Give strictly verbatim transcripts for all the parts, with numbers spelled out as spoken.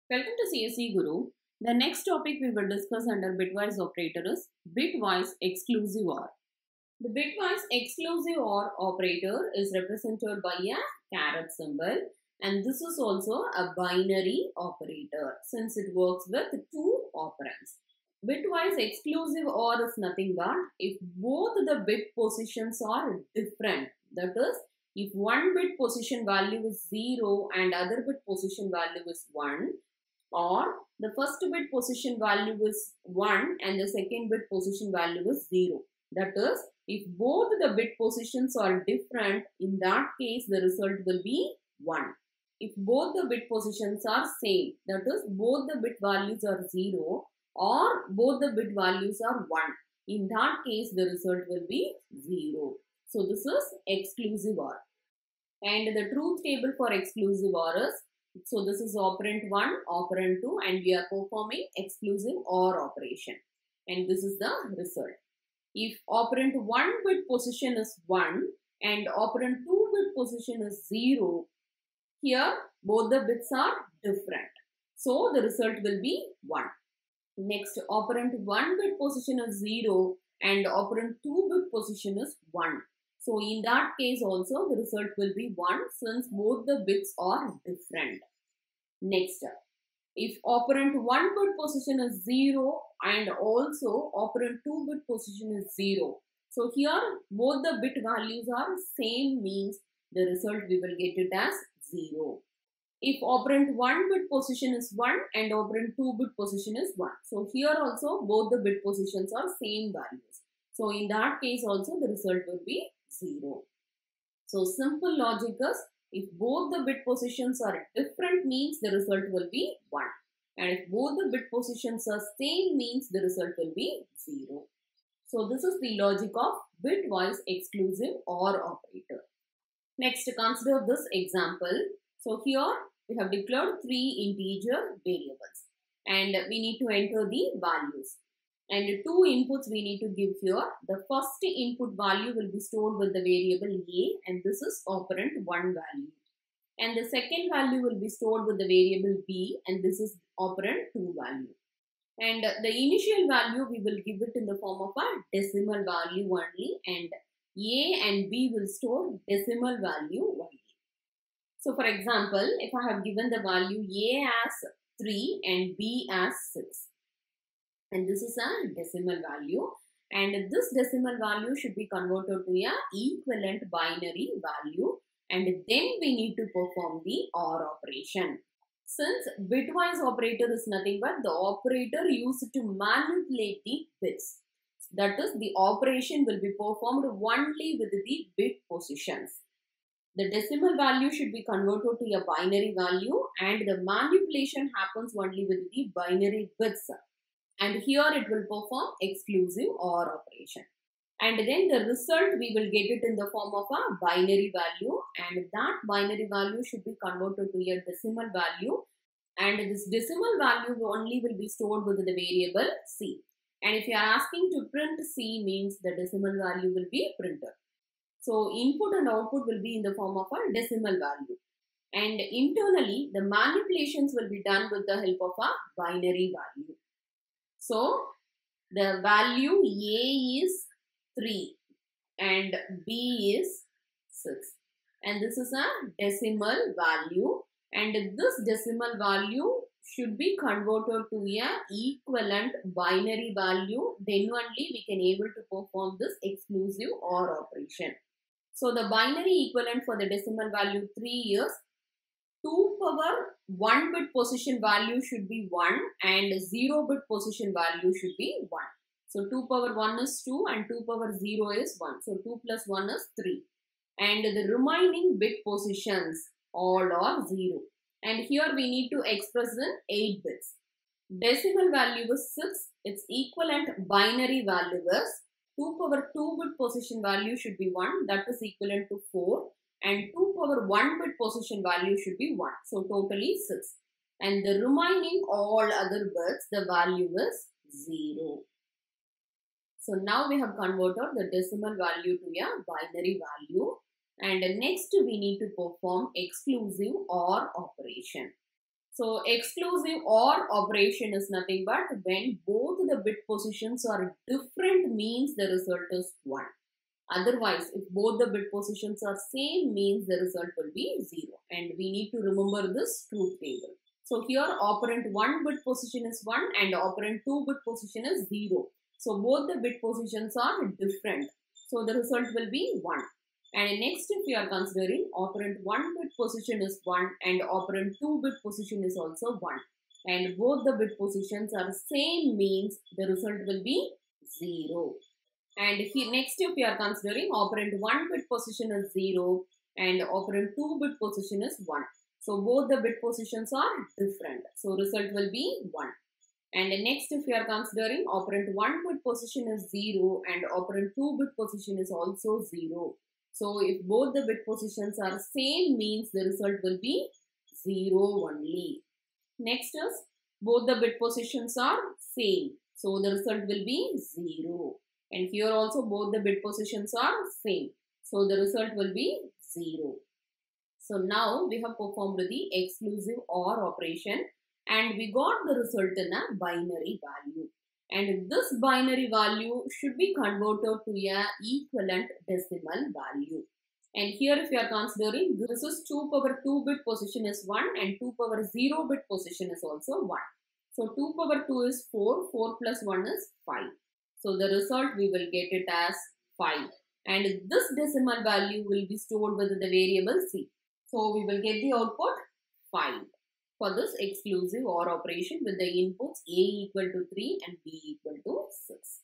Welcome to C S E Guru. The next topic we will discuss under bitwise operator is bitwise exclusive OR. The bitwise exclusive OR operator is represented by a caret symbol, and this is also a binary operator since it works with two operands. Bitwise exclusive OR is nothing but if both the bit positions are different, that is, if one bit position value is zero and other bit position value is one, or the first bit position value is one and the second bit position value is zero. That is, if both the bit positions are different, in that case the result will be one. If both the bit positions are same, that is, both the bit values are zero or both the bit values are one, in that case the result will be zero. So this is exclusive OR. And the truth table for exclusive OR is, so this is operand one, operand two, and we are performing exclusive OR operation. And this is the result. If operand one bit position is one and operand two bit position is zero, here both the bits are different. So the result will be one. Next, operand one bit position is zero and operand two bit position is one. So in that case also the result will be one since both the bits are different. Next, if operand one bit position is zero and also operand two bit position is zero. So here both the bit values are same, means the result we will get it as zero. If operand one bit position is one and operand two bit position is one. So here also both the bit positions are same values. So in that case also the result will be zero. So simple logic is, if both the bit positions are different means the result will be one. And if both the bit positions are same means the result will be zero. So this is the logic of bitwise exclusive OR operator. Next, consider this example. So here we have declared three integer variables and we need to enter the values. And two inputs we need to give here. The first input value will be stored with the variable A, and this is operand one value. And the second value will be stored with the variable B, and this is operand two value. And the initial value we will give it in the form of a decimal value only, and A and B will store decimal value only. So for example, if I have given the value A as three and B as six. And this is a decimal value, and this decimal value should be converted to a equivalent binary value, and then we need to perform the OR operation. Since bitwise operator is nothing but the operator used to manipulate the bits, that is, the operation will be performed only with the bit positions. The decimal value should be converted to a binary value, and the manipulation happens only with the binary bits. And here it will perform exclusive OR operation. And then the result we will get it in the form of a binary value, and that binary value should be converted to a decimal value, and this decimal value only will be stored with the variable C. And if you are asking to print C means the decimal value will be printed. So input and output will be in the form of a decimal value. And internally the manipulations will be done with the help of a binary value. So the value A is three and B is six, and this is a decimal value, and this decimal value should be converted to a equivalent binary value, then only we can able to perform this exclusive OR operation. So the binary equivalent for the decimal value three is two power one bit position value should be one and zero bit position value should be one. So two power one is two and two power zero is one. So two plus one is three. And the remaining bit positions all are zero. And here we need to express in eight bits. Decimal value is six. Its equivalent binary value is two power two bit position value should be one. That is equivalent to four. And two power one bit position value should be one. So totally six. And the remaining all other bits, the value is zero. So now we have converted the decimal value to a binary value. And next we need to perform exclusive OR operation. So exclusive OR operation is nothing but when both the bit positions are different means the result is one. Otherwise, if both the bit positions are same means the result will be zero. And we need to remember this truth table. So here operand one bit position is one and operand two bit position is zero. So both the bit positions are different. So the result will be one. And next, if we are considering operand one bit position is one and operand two bit position is also one. And both the bit positions are same means the result will be zero. And here, next, if we are considering operand one bit position is zero and operand two bit position is one. So both the bit positions are different. So result will be one. And next, if we are considering operand one bit position is zero and operand two bit position is also zero. So if both the bit positions are same means the result will be zero only. Next is both the bit positions are same. So the result will be zero. And here also both the bit positions are same. So the result will be zero. So now we have performed the exclusive OR operation and we got the result in a binary value. And this binary value should be converted to a equivalent decimal value. And here if you are considering this is two power two bit position is one and two power zero bit position is also one. So two power two is four, four plus one is five. So the result we will get it as five. And this decimal value will be stored with the variable C. So we will get the output five. For this exclusive OR operation with the inputs A equal to three and B equal to six.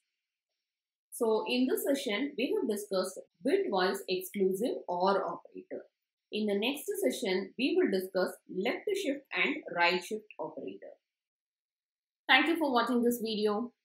So in this session, we have discussed bitwise exclusive OR operator. In the next session, we will discuss left shift and right shift operator. Thank you for watching this video.